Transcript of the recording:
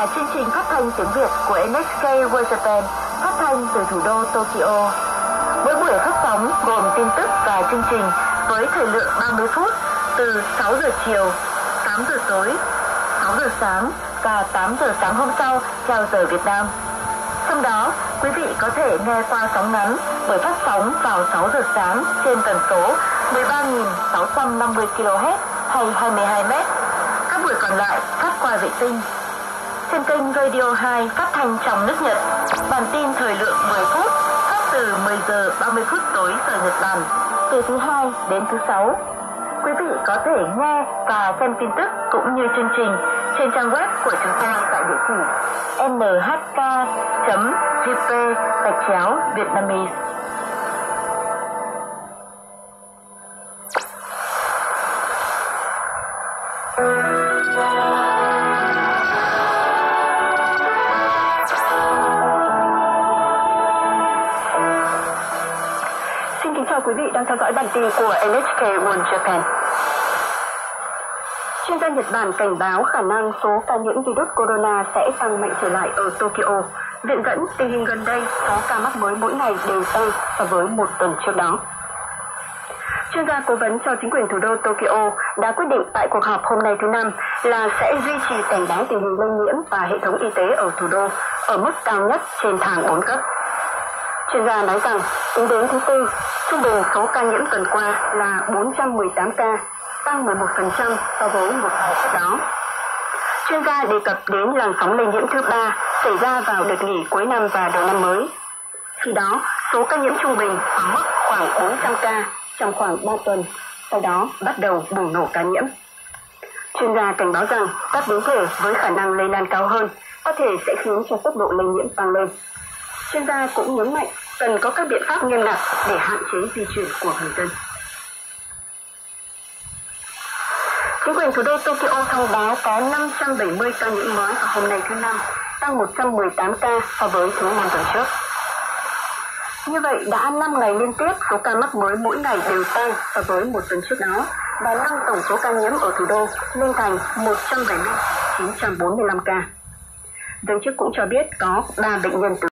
là chương trình phát thanh tiếng Việt của NHK World Japan, phát thanh từ thủ đô Tokyo. Mỗi buổi phát sóng gồm tin tức và chương trình với thời lượng 30 phút từ 6 giờ chiều, 8 giờ tối, 6 giờ sáng và 8 giờ sáng hôm sau theo giờ Việt Nam. Trong đó, quý vị có thể nghe qua sóng ngắn buổi phát sóng vào 6 giờ sáng trên tần số 13.650 kHz hay 22 m. Các buổi còn lại phát qua vệ tinh. Trên kênh Radio 2 phát thanh trong nước Nhật, bản tin thời lượng 10 phút phát từ 10 giờ 30 phút tối giờ Nhật Bản, từ thứ Hai đến thứ Sáu. Quý vị có thể nghe và xem tin tức cũng như chương trình trên trang web của chúng ta tại địa chỉ nhk.jp/Vietnamese. Xin kính chào quý vị đang theo dõi bản tin của NHK World Japan. Chuyên gia Nhật Bản cảnh báo khả năng số ca nhiễm virus corona sẽ tăng mạnh trở lại ở Tokyo. Viện dẫn tình hình gần đây số ca mắc mới mỗi ngày đều tăng so với một tuần trước đó. Chuyên gia cố vấn cho chính quyền thủ đô Tokyo đã quyết định tại cuộc họp hôm nay thứ Năm là sẽ duy trì cảnh báo tình hình lây nhiễm và hệ thống y tế ở thủ đô ở mức cao nhất trên thang 4 cấp. Chuyên gia nói rằng tính đến thứ Tư, trung bình số ca nhiễm tuần qua là 418 ca, tăng 11% so với một ngày trước đó. Chuyên gia đề cập đến làn sóng lây nhiễm thứ 3 xảy ra vào đợt nghỉ cuối năm và đầu năm mới. Khi đó, số ca nhiễm trung bình ở mức khoảng 400 ca trong khoảng 3 tuần, sau đó bắt đầu bùng nổ ca nhiễm. Chuyên gia cảnh báo rằng các biến thể với khả năng lây lan cao hơn có thể sẽ khiến cho tốc độ lây nhiễm tăng lên. Chuyên gia cũng nhấn mạnh cần có các biện pháp nghiêm ngặt để hạn chế di chuyển của người dân. Chính quyền thủ đô Tokyo thông báo có 570 ca nhiễm mới vào hôm nay thứ Năm, tăng 118 ca so với thứ Năm tuần trước. Như vậy đã 5 ngày liên tiếp số ca mắc mới mỗi ngày đều tăng so với một tuần trước đó và nâng tổng số ca nhiễm ở thủ đô lên thành 170.945 ca. Giới chức cũng cho biết có 3 bệnh nhân tử